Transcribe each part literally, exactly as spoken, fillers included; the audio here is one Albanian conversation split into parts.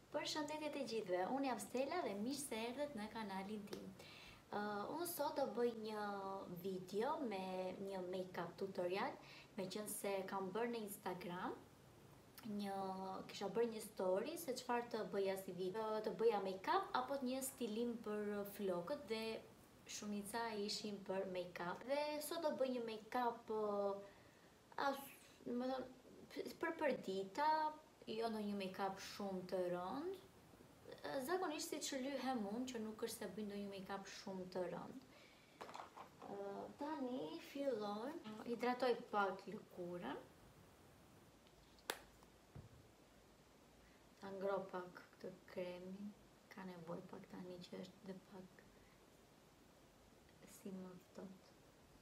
Përshëndetje të gjithëve, unë jam Stella dhe mirë se erdhët në kanalin tim. Uh, unë sot do bëj një video me një make-up tutorial, me qënë se kam bërë në Instagram, një, kisha bërë një story se qëfar të bëja si video, të bëja make-up apo një stilim për flokët dhe shumica ishin për make-up. Dhe sot do bëj një make-up uh, më thënë, për për dita, jo në një make-up shumë të rënd, zakonisht si që lyhem unë, që nuk është se bëj ndonjë make-up shumë të rënd. Uh, tani filloj, hidratoj pak lëkurën, ta ngro pak këtë kremin, ka nevoj pak tani që është dhe pak si më ftohtë.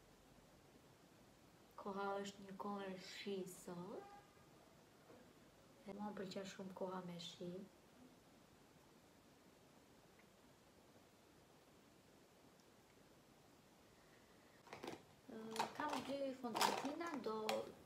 Koha është një kohë shi sot. Dhe mua më pëlqen shumë koha me shi. Kam dy fondatina, do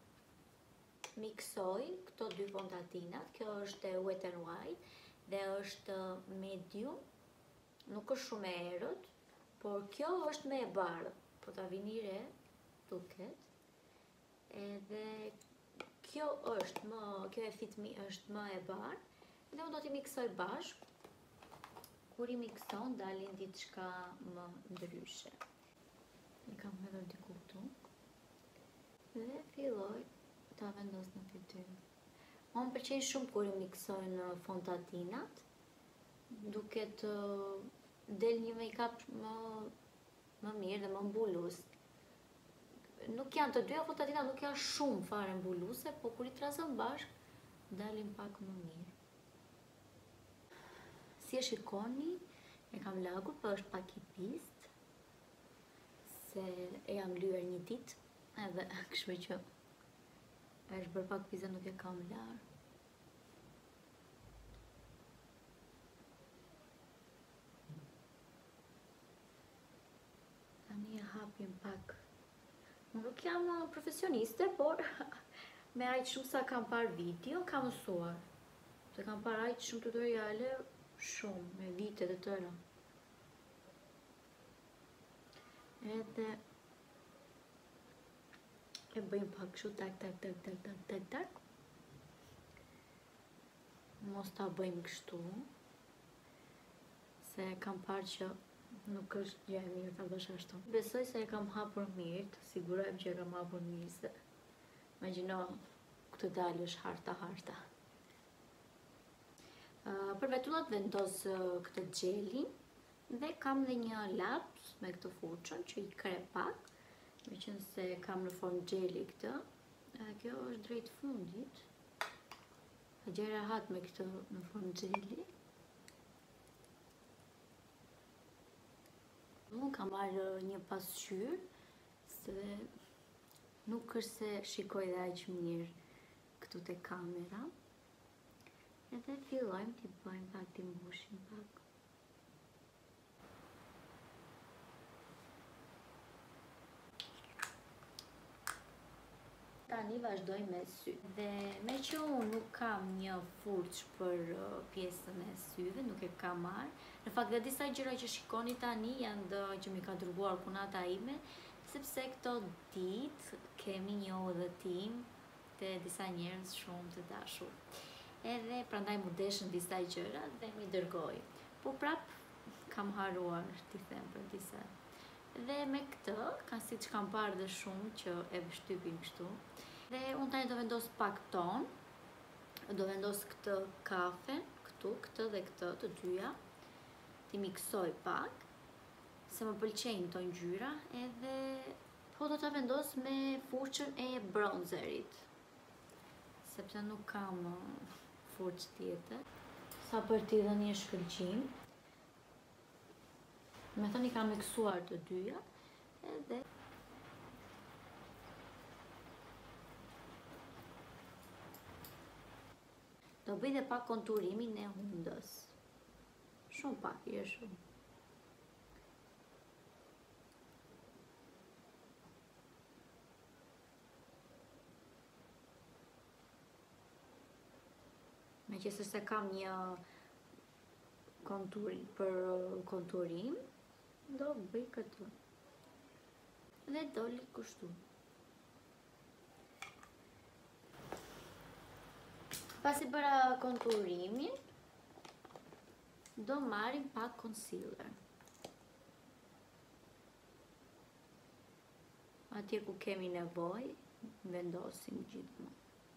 miksoj këto dy fondatinat. Kjo është Wet n Wild dhe është medium. Nuk është shumë e errët, por kjo është me e bardhë. Po ta vini re, duket. Edhe kjo është më, kjo e Fit Me është më e bardhë dhe unë do t'i miksoj bashk. Kur i mikson dalin diçka më ndryshe. I kam hedhur diku këtu dhe filloj ta vendos në fytyrë. Unë më pëlqej shumë kur i miksoj në fondatinat, duket uh, del një make-up më më mirë dhe më mbulues. Nuk janë të dyja fondatinat, nuk janë shumë fare mbuluese, po kur i trazon bashk, dalin pak më mirë. Si e shikoni, e kam lagur, po është pak i pist, se e jam lyer një ditë, edhe kështu që është bërë pak pizë, nuk e kam larë. Tani e hapim pak. Nuk jam profesioniste, por me aq shumë sa kam parë video, kam mësuar. Se kam parë aq shumë tutoriale, shumë, me vite të tëra. Edhe e bëjmë pak kështu, tak, tak, tak, tak, tak, tak, tak. Mos ta bëjmë kështu, se kam parë që nuk është gjë e mirë ta bësh ashtu. Besoj se e kam hapur mirë, të sigurojmë që e kam hapur mirë, se imagjino këtë dalë është harta harta. Uh, për vetullat vendos uh, këtë gjelin dhe kam dhe një laps me këtë fuçën që i kre pak, me qenë se kam në formë gjeli këtë. Uh, kjo është drejt fundit. Gjera hat me këtë në formë gjeli. Unë kam marrë një pasqyrë, se nuk është se shikoj dhe aq mirë këtu te kamera. Edhe fillojmë t'i bëjmë pak, t'i mbushim pak. Tani vazhdoj me sy. Dhe me që unë nuk kam një furç për pjesën e syve, nuk e kam marrë. Në fakt dhe disa gjëra që shikoni tani janë dhe që mi ka dërguar punata ime, sepse këto ditë kemi një udhëtim të disa njerëz shumë të dashur. Edhe prandaj mu deshën disa gjëra dhe mi dërgoj. Po prap kam haruar t'i them për disa. Dhe me këtë, ka si që kam parë dhe shumë që e vështypim kështu. Dhe unë tani do vendos pak ton, do vendos këtë kafe, këtu, këtë dhe këtë të dyja. T'i miksoj pak, se më pëlqejnë të ngjyra, edhe po do t'a vendos me fuçën e bronzerit, sepse nuk kam fuçë tjetër. Sa për t'i dhe një shkëlqim, me thënë i kam miksuar të dyja, edhe do bëj dhe pak konturimin e hundës. Shumë pak, jo shumë. Me që se kam një konturi, për konturim, do bëj këtë. Dhe doli kështu. Pasi bëra konturimin, do marrim pak concealer. Atje ku kemi nevoj, vendosim gjithmonë.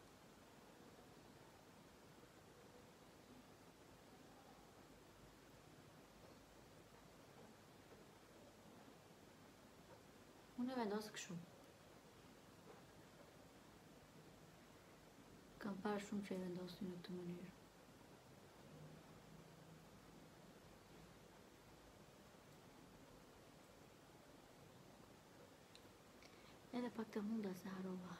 Unë e vendosë kështu. Kam parë shumë që e vendosin në këtë mënyrë. Edhe pak të hunda se harova.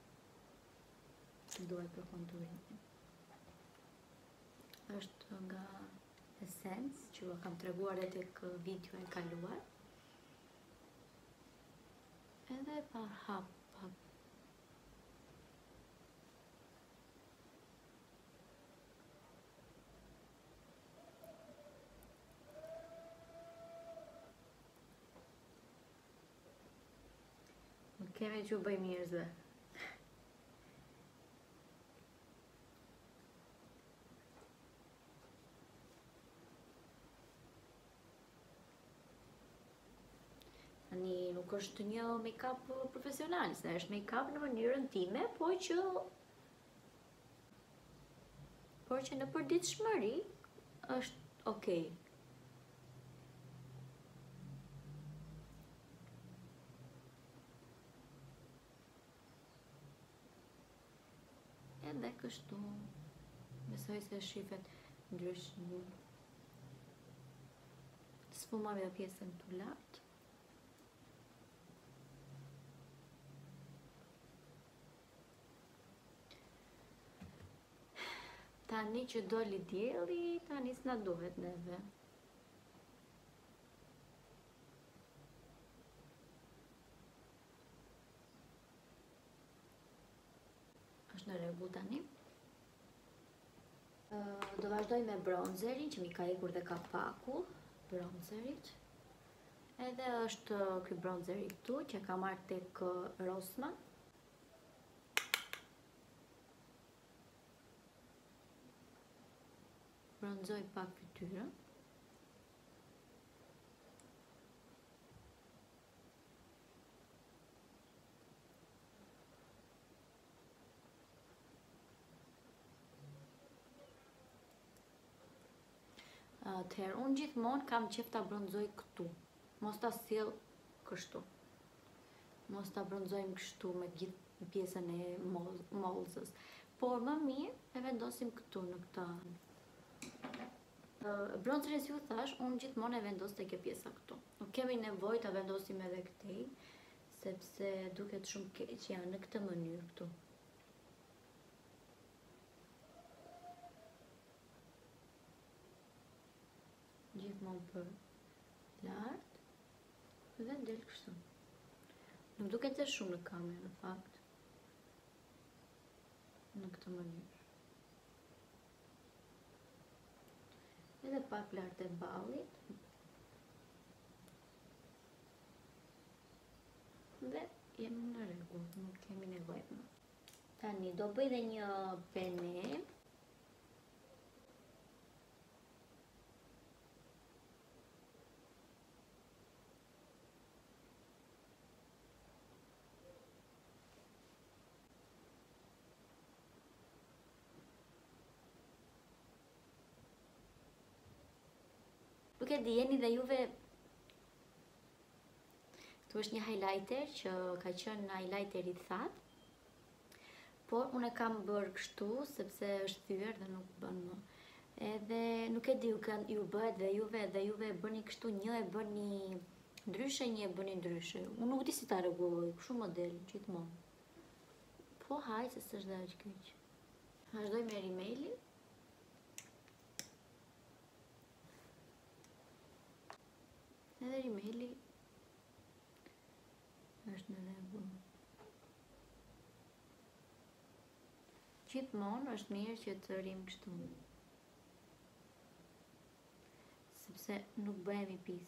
Duhet për konturimin. Është nga Essence, që va kam treguar e tek video e kaluar. Edhe pa hap, hap. Nuk kemi që bëj mirëzve. Tani nuk është një make-up profesional, se është make-up në mënyrën time, po që por që në përditshmëri është okay. Edhe kështu, besoj se shifet ndryshim. Sfumoj dhe pjesën të lartë. Tani që doli dielli, tani s'na duhet neve. Është në rregull tani. Do vazhdoj me bronzerin, që mi ka ikur dhe kapaku bronzerit. Edhe është ky bronzeri këtu, që ka marrë tek Rossmann. Bronzoj pak fytyrën. Atëherë, unë gjithmonë kam qef ta bronzoj këtu. Mos ta sjell kështu. Mos ta bronzojmë kështu me gjithë pjesën e molzës. Por më mirë e vendosim këtu në këtë anë. Bronzerin, si u thash, unë gjithmonë e vendos te kjo pjesa këtu. Nuk kemi nevojë ta vendosim edhe këtej, sepse duket shumë keq janë në këtë mënyrë këtu. Gjithmonë për lartë dhe del kështu. Nuk duket se shumë në kamerë, në fakt. Në këtë mënyrë. Edhe pak lartë e ballit. Dhe jemi në rregull, nuk kemi nevojë më. Tani do bëj dhe një pene. Nuk e dijeni dhe juve, këtu është një highlighter që ka qenë highlighter i thatë, por unë e kam bërë kështu sepse është thyer dhe nuk bën më. Edhe nuk e di, ju bëhet dhe juve, dhe juve e bëni kështu, një e bëni ndryshe, një e bëni ndryshe. Unë nuk di si ta rregulloj, kështu model gjithmonë. Po haj se s'është dhe aq keq. Vazhdoj me rimelin. Edhe rimeli është në rregull. Gjithmonë është mirë që të rrim kështu. se nuk bëhemi pis.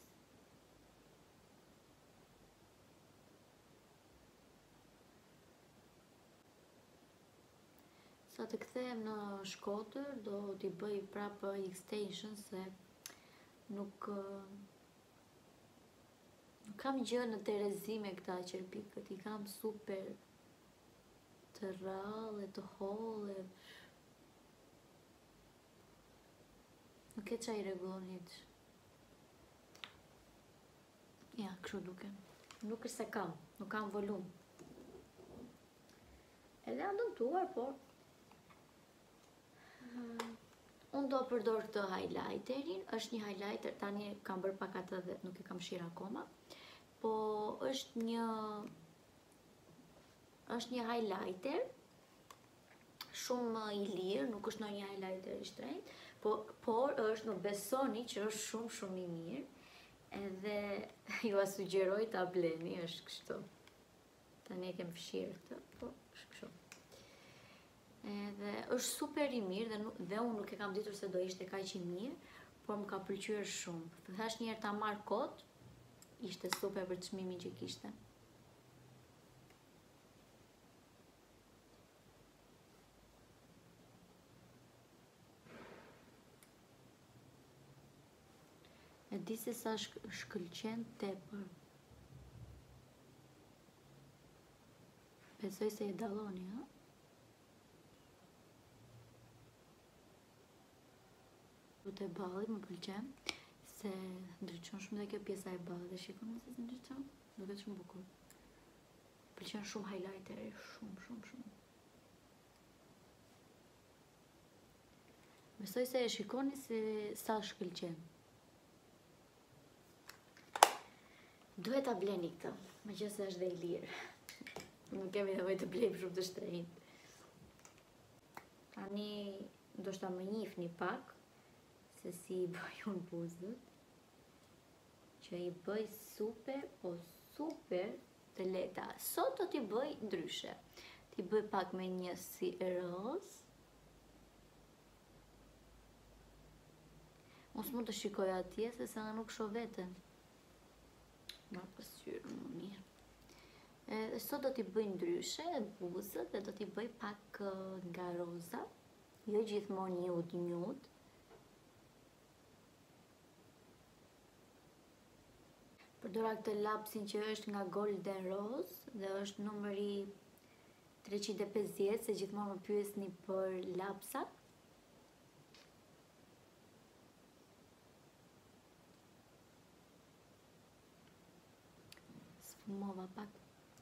Sa të kthehem në Shkodër, do t'i bëj prapë extension se nuk nuk kam gjë në Terezi me këta qerpikët, i kam super të rrallë, të hollë. Nuk e qa i regulonit. Ja, kështu duke. Nuk është se kam, nuk kam volum. Edhe janë dëmtuar, por unë do përdor këtë highlighterin. Është një highlighter, tani kam bërë pak atë dhe nuk e kam shirë akoma. Po është një është një highlighter shumë i lirë, nuk është një highlighter i shtrenjtë, po, por është, nuk besoni që është shumë shumë i mirë. Edhe ju a sugjeroj ta bleni, është kështu. Tani e kem fshirë këtë, po është kështu. Edhe është super i mirë dhe, dhe unë nuk e kam ditur se do ishte kaq i mirë, por më ka pëlqyer shumë. Thash një herë ta marr kot, ishte super për çmimin që kishte. E di se sa shk shkëlqen tepër. Besoj se e dalloni, ha? Të balli më pëlqen se ndryqon shumë dhe kjo pjesa e ballit. Dhe shikon se si ndryqon, duket shumë bukur. Pëlqen shumë highlighteri, shumë shumë shumë. Besoj se e shikoni se sa shkëlqen. Duhet ta bleni këtë, meqense është dhe i lirë. Nuk kemi nevojë të blejmë shumë të shtrenjtë. Tani ndoshta më njihni pak se si i bëj unë buzët, që i bëj super, po super të leta. Sot do t'i bëj ndryshe. T'i bëj pak me një si roz. Unë s'mund të shikoj atje, se sa nuk shoh veten. Ma pësyrë më mirë. E, sot do t'i bëj ndryshe buzët dhe do t'i bëj pak nga roza. Jo gjithmonë nude nude. Përdora këtë lapsin që është nga Golden Rose dhe është numëri treqind e pesëdhjetë, se gjithmonë më pyesni për lapsat. Sfumova pak.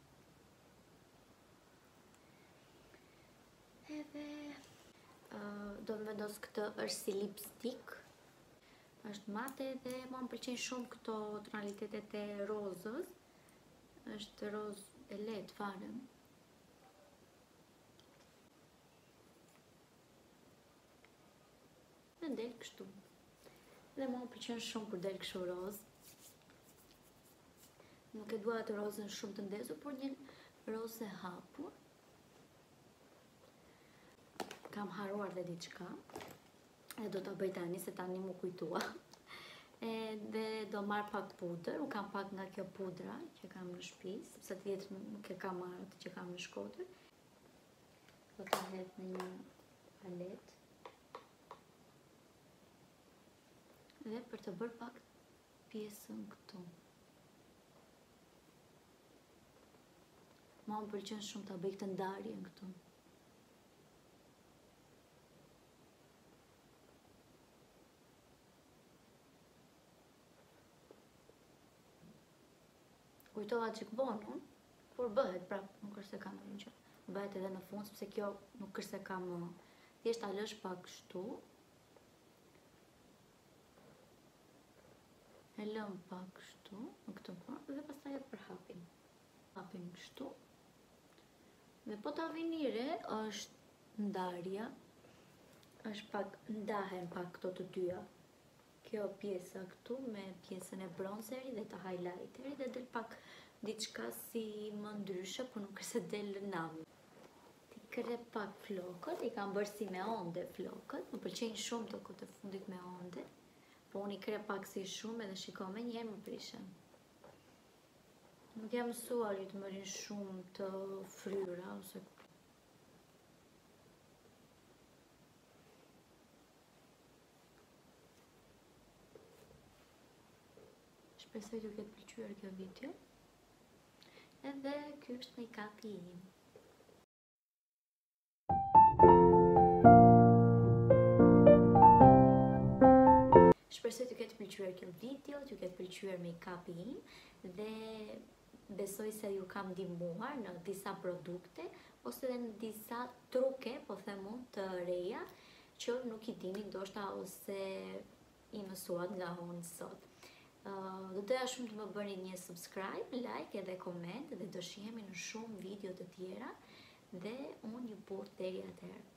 Edhe uh, do të vendos këtë, është si lipstick. Është mate dhe më më pëlqen shumë këto tonalitetet e rozës. Është rozë e lehtë fare. Dhe del kështu. Dhe më më pëlqen shumë kur del kështu rozë. Nuk e dua atë rozën shumë të ndezur, por një rozë e hapur. Kam haruar dhe diçka. E do të bëj tani, se tani mu kujtua. E, dhe do marr pak pudër. Unë kam pak nga kjo pudra që kam në shtëpi, sepse tjetër nuk e kam marrë atë që kam në Shkodër. Do ta hedh në një palet. Dhe për të bërë pak pjesën këtu. Ma më pëlqen shumë ta bëj këtë ndarjen këtu. Kujtova që këbonu, por bëhet prapë, nuk është se ka ndonjë gjë. Bëhet edhe në fund, sepse kjo nuk është se kam thjesht ta lësh pak kështu. E lëm pak kështu, në këtë formë, dhe pastaj e përhapim. Hapim kështu. Dhe po ta vini re, është ndarja, është pak, ndahen pak këto të dyja. Kjo pjesa këtu me pjesën e bronzeri dhe të highlighteri dhe del pak diçka si më ndryshe, por nuk është se del nam. Ti krep pak flokët, i kam bërë si me onde flokët, më pëlqejnë shumë të këtë fundit me onde, po unë i kre pak si shumë edhe shiko me njerë më prishen. Nuk jam mësuar ju të më rinë shumë të fryra, ose shpresoj t'ju ketë pëlqyer kjo video. Edhe ky është make-upi im. Shpresoj t'ju ketë pëlqyer kjo video, t'ju ketë pëlqyer make-upi im dhe besoj se ju kam ndihmuar në disa produkte ose edhe në disa truke, po them unë, të reja që nuk i dini ndoshta ose i mësuat nga unë sot. Uh, do doja shumë të më bëni një subscribe, like edhe comment dhe do shihemi në shumë video të tjera dhe unë ju bot deri atëherë.